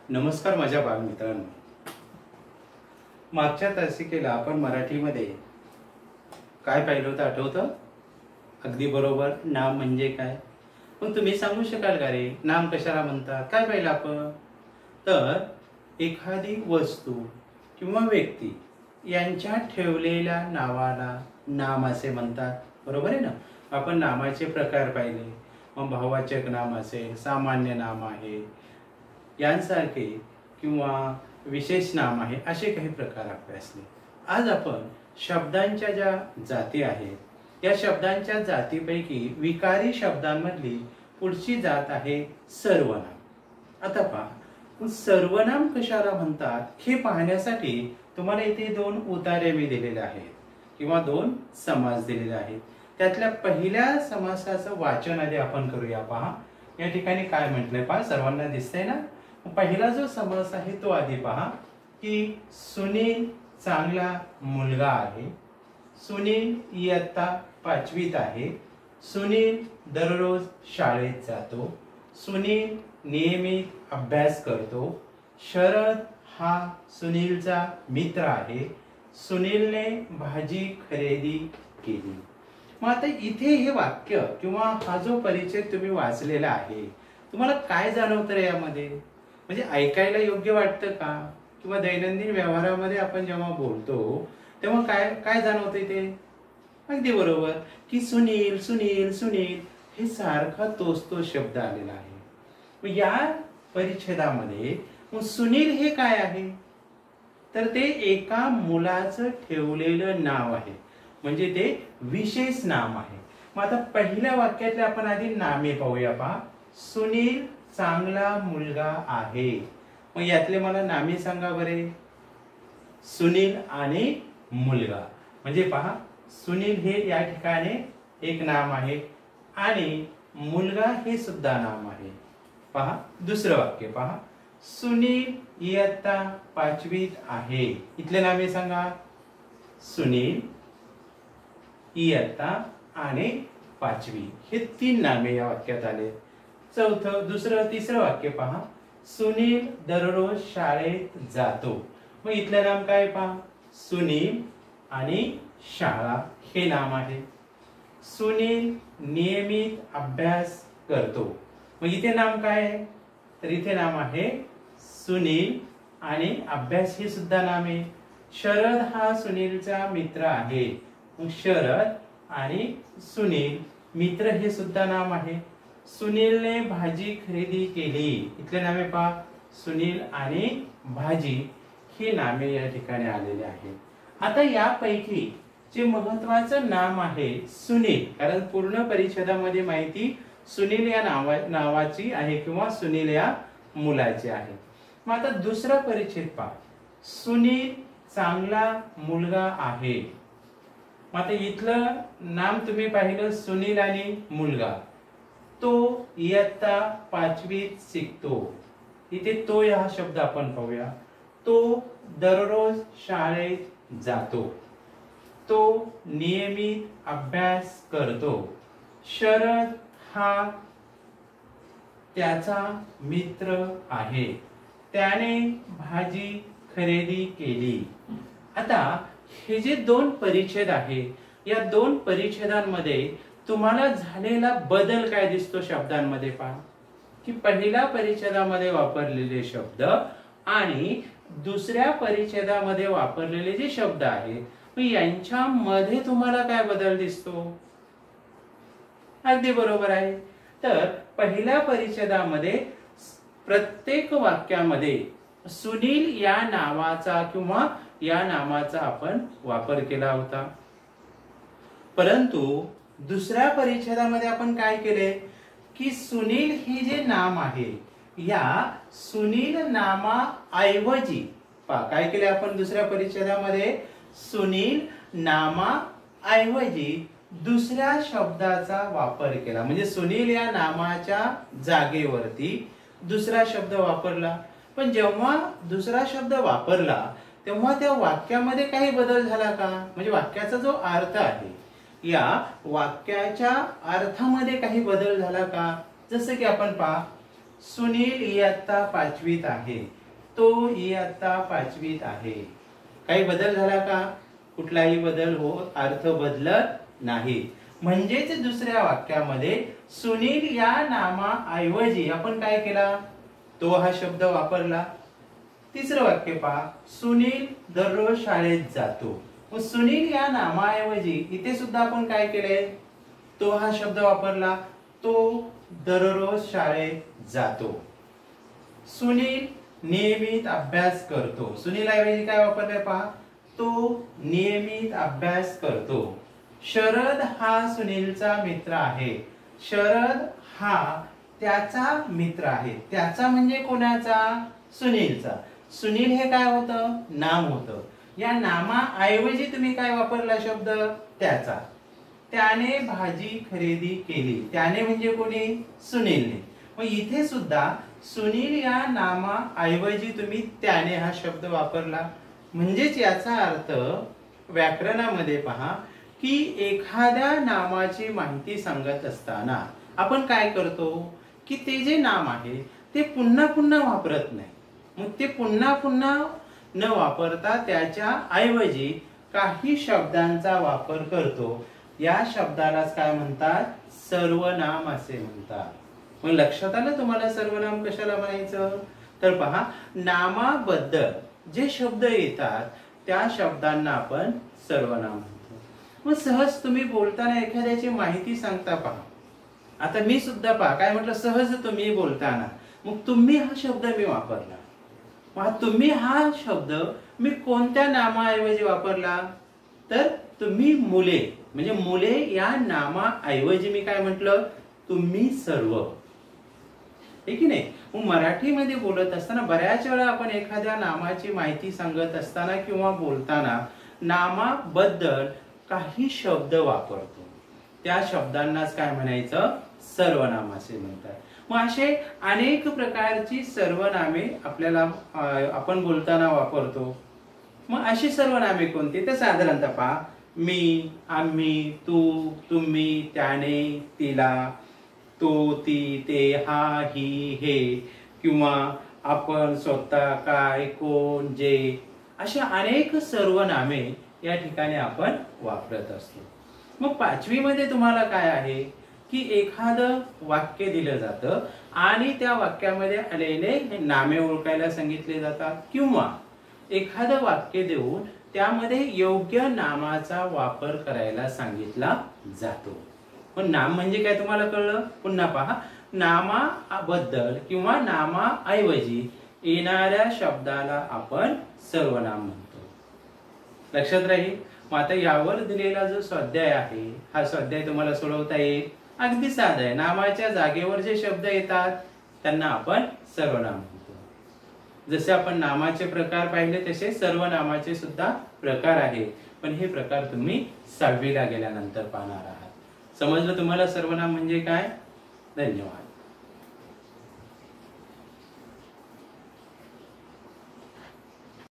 नमस्कार माझ्या बालमित्रांनो. मागच्या तासिकेला आपण मराठीमध्ये काय पाहिलं होतं आठवतं? अगदी बरोबर, नाम म्हणजे काय. पण तुम्ही सांगू शकाल का रे, नाम कशाला म्हणतात? काय पाहिलं आपण? तर एखादी वस्तू किंवा व्यक्ती यांच्या ठेवलेल्या नावाला नाम असे म्हणतात. बरोबर आहे ना. आपण नामाचे प्रकार पाहिले. मग भाववाचक नाम असेल, सामान्य नाम आहे यांसारखे, किंवा विशेष नाम आहे, असे काही प्रकार अभ्यासले. आज आपण शब्दांच्या ज्या जाती आहेत या शब्दांच्या जातीपैकी विकारी शब्दांमधली पुढची जात आहे सर्वनाम. आता पहा, सर्वनाम कशाला म्हणतात हे पाहण्यासाठी तुम्हाला इथे दोन उतारे मी दिलेले आहेत किंवा दोन समास दिलेले आहेत. त्यातल्या पहिल्या समासाचं वाचन आधी आपण करूया. पहा या ठिकाणी काय म्हटलंय, पहा सर्वांना दिसतंय ना. पहिला जो समास आहे तो आधी पहा की सुनील चांगला मुलगा आहे. सुनील इयत्ता 5वीत आहे. सुनील दररोज शाळेत जातो. सुनील नियमित अभ्यास करतो. शरद हा सुनीलचा मित्र आहे. सुनीलने भाजी खरेदी केली. मग आता इथे हे वाक्य किंवा हा जो परिचय तुम्ही वाचलेला आहे, तुम्हाला काय जाणवतं रे यामध्ये? म्हणजे ऐकायला योग्य वाटतं का? किंवा दैनंदिन व्यवहारामध्ये आपण जेव्हा बोलतो तेव्हा काय काय जाणवतं इथे? अगदी बरोबर की सुनील सुनील सुनील हे सारखा तोच तो शब्द आलेला आहे. मग या परिच्छेदामध्ये मग सुनील हे काय आहे? तर ते एका मुलाचं ठेवलेलं नाव आहे, म्हणजे ते विशेष नाम आहे. मग आता पहिल्या वाक्यातले आपण आधी नामे पाहूया. पहा, सुनील चांगला मुलगा आहे. मग यातले मला नामे सांगा बरे. सुनील आणि मुलगा, म्हणजे पहा सुनील हे या ठिकाणी एक नाम आहे आणि मुलगा हे सुद्धा नाम आहे. पहा दुसरं वाक्य पहा, सुनील इयत्ता 5वीत आहे. इथले नामे सांगा. सुनील, इयत्ता आणि 5वी हे 3 नामे या वाक्यात आले. चौथं दुसरं तिसरं वाक्य पहा, सुनील दररोज शाळेत जातो. मग इथलं नाम काय पहा, सुनील आणि शाळा हे नाम आहे. सुनील नियमित अभ्यास करतो. मग इथे नाम काय आहे? तर इथे नाम आहे सुनील आणि अभ्यास हे सुद्धा नाम आहे. शरद हा सुनीलचा मित्र आहे. मग शरद आणि सुनील मित्र हे सुद्धा नाम आहे. सुनीलने भाजी खरेदी केली. इथले नामे पहा, सुनील आणि भाजी ही नामे या ठिकाणी आलेले आहेत. आता यापैकी जे महत्वाचं नाम आहे सुनील, कारण पूर्ण परिच्छेदामध्ये माहिती सुनील या नावाची आहे किंवा सुनील या मुलाची आहे. मग आता दुसरा परिच्छेद पहा, सुनील चांगला मुलगा आहे. मग आता इथलं नाम तुम्ही पाहिलं सुनील आणि मुलगा. तो इयत्ता 5वीत शिकतो. इथे तो हा शब्द आपण पाहूया. तो दररोज शाळेत जातो. तो नियमित अभ्यास करतो. शरद हा त्याचा मित्र आहे. त्याने भाजी खरेदी केली. आता हे जे 2 परिच्छेद आहे, या 2 परिच्छेदांमध्ये तुम्हाला झालेला बदल काय दिसतो शब्दांमध्ये? पहा की पहिल्या परिच्छेदामध्ये वापरलेले शब्द आणि दुसऱ्या परिच्छेदामध्ये वापरलेले जे शब्द आहेत यांच्यामध्ये तुम्हाला काय बदल दिसतो? अगदी बरोबर आहे. तर पहिल्या परिच्छेदामध्ये प्रत्येक वाक्यामध्ये सुनील या नावाचा किंवा या नामाचा आपण वापर केला होता. परंतु दुसऱ्या परिच्छेदामध्ये आपण काय केले की सुनील हे जे नाम आहे या सुनील नामाऐवजी पहा काय केले आपण दुसऱ्या परिच्छेदामध्ये, सुनील नामाऐवजी दुसऱ्या शब्दाचा वापर केला. म्हणजे सुनील या नामाच्या जागेवरती दुसरा शब्द वापरला. पण जेव्हा दुसरा शब्द वापरला तेव्हा त्या वाक्यामध्ये काही बदल झाला का? म्हणजे वाक्याचा जो अर्थ आहे या वाक्याच्या अर्थामध्ये काही बदल झाला का? जसं की आपण पहा, सुनील इयत्ता 5वीत आहे. तो इयत्ता 5वीत आहे. काही बदल झाला का? कुठलाही बदल होत अर्थ बदलत नाही. म्हणजेच दुसऱ्या वाक्यामध्ये सुनील या नामाऐवजी आपण काय केला? तो हा शब्द वापरला. तिसरं वाक्य पहा, सुनील दररोज शाळेत जातो. मग सुनील या नामाऐवजी इथे सुद्धा आपण काय केले? तो हा शब्द वापरला. तो दररोज शाळेत जातो. सुनील नियमित अभ्यास करतो. सुनील ऐवजी काय वापरले पहा? तो नियमित अभ्यास करतो. शरद हा सुनीलचा मित्र आहे. शरद हा त्याचा मित्र आहे. त्याचा म्हणजे कोणाचा? सुनीलचा. सुनील हे काय होतं? नाम होतं. या नामाऐवजी तुम्ही काय वापरला शब्द? त्याचा. त्याने भाजी खरेदी केली. त्याने म्हणजे कोणी? सुनीलने. मग इथे सुद्धा सुनील या नामाऐवजी तुम्ही त्याने हा शब्द वापरला. म्हणजेच याचा अर्थ व्याकरणामध्ये पहा की एखाद्या नामाची माहिती सांगत असताना आपण काय करतो की ते जे नाम आहे ते पुन्हा पुन्हा वापरत नाही. मग ते पुन्हा पुन्हा न वापरता त्याच्या ऐवजी काही शब्दांचा वापर करतो. या शब्दालाच काय म्हणतात? सर्वनाम असे म्हणतात. मग लक्षात आलं तुम्हाला सर्वनाम कशाला म्हणायचं? तर पहा, नामाबद्दल जे शब्द येतात त्या शब्दांना आपण सर्वनाम म्हणतो. मग सहज तुम्ही बोलताना एखाद्याची माहिती सांगता पहा. आता मी सुद्धा पहा काय म्हटलं? सहज तुम्ही बोलताना. मग तुम्ही हा शब्द मी वापरला. मग तुम्ही हा शब्द मी कोणत्या नामाऐवजी वापरला? तर तुम्ही मुले म्हणजे मुले या नामाऐवजी मी काय म्हटलं? तुम्ही सर्व. हे की नाही? मग मराठीमध्ये बोलत असताना बऱ्याच वेळा आपण एखाद्या नामाची माहिती सांगत असताना किंवा बोलताना नामाबद्दल काही शब्द वापरतो. त्या शब्दांनाच काय म्हणायचं? सर्वनाम असे म्हणतात. मग असे अनेक प्रकारची सर्वनामे आपल्याला आपण बोलताना वापरतो. मग अशी सर्वनामे कोणती? तर साधारणतः पहा, मी, आम्ही, तू, तुम्ही, त्याने, तिला, तो, ती, ते, हा, ही, हे किंवा आपण, स्वतः, काय, कोण, जे अशा अनेक सर्वनामे या ठिकाणी आपण वापरत असतो. मग 5वी मध्ये तुम्हाला काय आहे की एखादं वाक्य दिलं जातं आणि त्या वाक्यामध्ये आलेले नामे ओळखायला सांगितले जातात किंवा एखादं वाक्य देऊन त्यामध्ये योग्य नामाचा वापर करायला सांगितला जातो. पण नाम म्हणजे काय तुम्हाला कळलं? पुन्हा पहा, नामाबद्दल किंवा नामाऐवजी येणाऱ्या शब्दाला आपण सर्वनाम म्हणतो. लक्षात राहील. मग आता यावर दिलेला जो स्वाध्याय आहे हा स्वाध्याय तुम्हाला सोडवता येईल. अगदी साधा आहे. नामाच्या जागेवर जे शब्द येतात त्यांना आपण सर्वनाम म्हणतो. जसे आपण नामाचे प्रकार पाहिले तसे सर्वनामाचे सुद्धा प्रकार आहेत. पण हे प्रकार तुम्ही 6वीला गेल्यानंतर पाहणार आहात. समजलं तुम्हाला सर्वनाम म्हणजे काय? धन्यवाद.